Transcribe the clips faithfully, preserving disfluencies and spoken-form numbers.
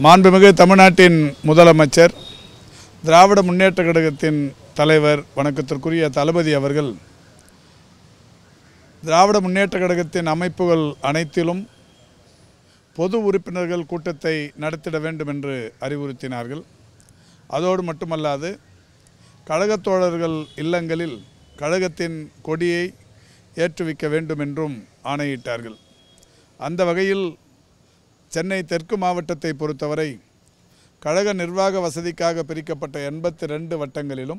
மாண்புமிகு தமிழ்நாட்டின் முதலமைச்சர் திராவிட முன்னேற்றக் கழகத்தின் தலைவர் வணக்கத்திற்குரிய தளபதி அவர்கள் திராவிட முன்னேற்றக் கழகத்தின் அமைப்புகள் அனைத்திலும் பொது உறுப்பினர்கள் கூட்டத்தை நடத்திட வேண்டும் என்று அறிவுறுத்தினார்கள். அதோடு மட்டுமல்லாது கழகத் தோழர்கள் இல்லங்களில் கழகத்தின் கொடியை ஏற்றுவிக்க வேண்டும் என்றும் ஆணையிட்டார்கள். அந்த வகையில் சென்னை தெற்கு மாவட்டத்தை பொறுத்தவரை கழக நிர்வாக வசதிக்காக பிரிக்கப்பட்ட எண்பத்தி ரெண்டு வட்டங்களிலும்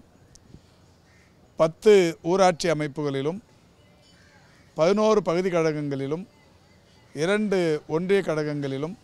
பத்து ஊராட்சி அமைப்புகளிலும் பதினோரு பகுதி கழகங்களிலும் இரண்டு ஒன்றிய கழகங்களிலும்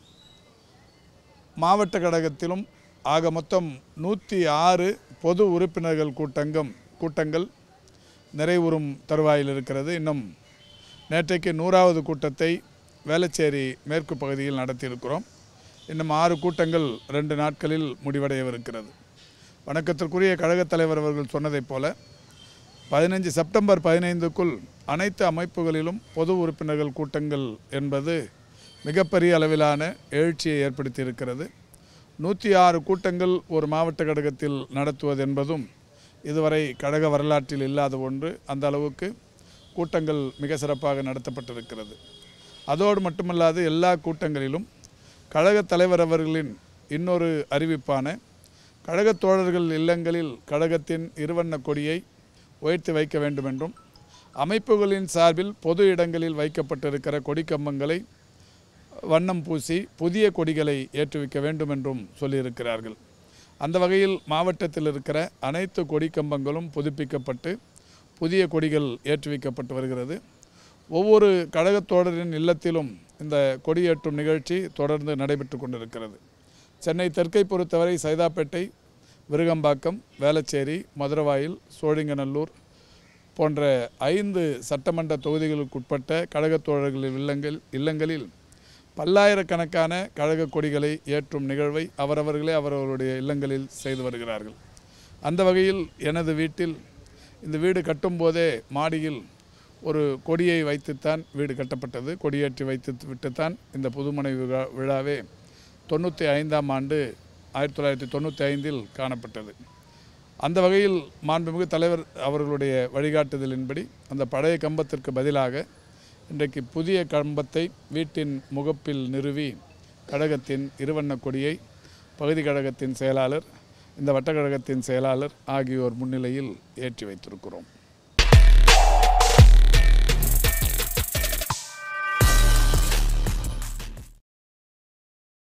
மாவட்ட கழகத்திலும் ஆக மொத்தம் நூற்றி ஆறு பொது உறுப்பினர்கள் கூட்டங்கம் கூட்டங்கள் நிறைவுறும் தருவாயில் இருக்கிறது. இன்னும் நேற்றைக்கு நூறாவது கூட்டத்தை வேளச்சேரி மேற்கு பகுதியில் நடத்தியிருக்கிறோம். இன்னும் ஆறு கூட்டங்கள் ரெண்டு நாட்களில் முடிவடையவிருக்கிறது. வணக்கத்திற்குரிய கழகத் தலைவர் அவர்கள் சொன்னதைப் போல பதினைஞ்சு செப்டம்பர் பதினைந்துக்குள் அனைத்து அமைப்புகளிலும் பொது உறுப்பினர்கள் கூட்டங்கள் என்பது மிகப்பெரிய அளவிலான எழுச்சியை ஏற்படுத்தி இருக்கிறது. நூற்றி ஆறு கூட்டங்கள் ஒரு மாவட்ட கழகத்தில் நடத்துவது என்பதும் இதுவரை கழக வரலாற்றில் இல்லாத ஒன்று. அந்த அளவுக்கு கூட்டங்கள் மிக சிறப்பாக நடத்தப்பட்டிருக்கிறது. அதோடு மட்டுமல்லாது எல்லா கூட்டங்களிலும் கழகத் தலைவர் அவர்களின் இன்னொரு அறிவிப்பான கழகத் தோழர்கள் இல்லங்களில் கழகத்தின் இருவண்ண கொடியை உயர்த்தி வைக்க வேண்டும் என்றும் அமைப்புகளின் சார்பில் பொது இடங்களில் வைக்கப்பட்டிருக்கிற கொடிக்கம்பங்களை வண்ணம் பூசி புதிய கொடிகளை ஏற்றுவிக்க வேண்டும் என்றும் சொல்லியிருக்கிறார்கள். அந்த வகையில் மாவட்டத்தில் இருக்கிற அனைத்து கொடிக்கம்பங்களும் புதுப்பிக்கப்பட்டு புதிய கொடிகள் ஏற்றுவிக்கப்பட்டு வருகிறது. ஒவ்வொரு கழகத் தோழரின் இல்லத்திலும் இந்த கொடியேற்றும் நிகழ்ச்சி தொடர்ந்து நடைபெற்று கொண்டிருக்கிறது. சென்னை தெற்கை பொறுத்தவரை சைதாப்பேட்டை, விருகம்பாக்கம், வேளச்சேரி, மதுரவாயில், சோழிங்கநல்லூர் போன்ற ஐந்து சட்டமன்ற தொகுதிகளுக்குட்பட்ட கழகத் தோழர்களின் இல்லங்கள் இல்லங்களில் பல்லாயிரக்கணக்கான கழக கொடிகளை ஏற்றும் நிகழ்வை அவரவர்களே அவரவருடைய இல்லங்களில் செய்து வருகிறார்கள். அந்த வகையில் எனது வீட்டில் இந்த வீடு கட்டும்போதே மாடியில் ஒரு கொடியை வைத்துத்தான் வீடு கட்டப்பட்டது. கொடியேற்றி வைத்து விட்டுத்தான் இந்த புதுமனை விழா விழாவே தொண்ணூற்றி ஐந்தாம் ஆண்டு ஆயிரத்தி தொள்ளாயிரத்தி தொண்ணூற்றி ஐந்தில் காணப்பட்டது. அந்த வகையில் மாண்புமிகு தலைவர் அவர்களுடைய வழிகாட்டுதலின்படி அந்த பழைய கம்பத்திற்கு பதிலாக இன்றைக்கு புதிய கம்பத்தை வீட்டின் முகப்பில் நிறுவி கழகத்தின் இருவண்ண கொடியை பகுதி கழகத்தின் செயலாளர், இந்த வட்டக்கழகத்தின் செயலாளர் ஆகியோர் முன்னிலையில் ஏற்றி வைத்திருக்கிறோம்.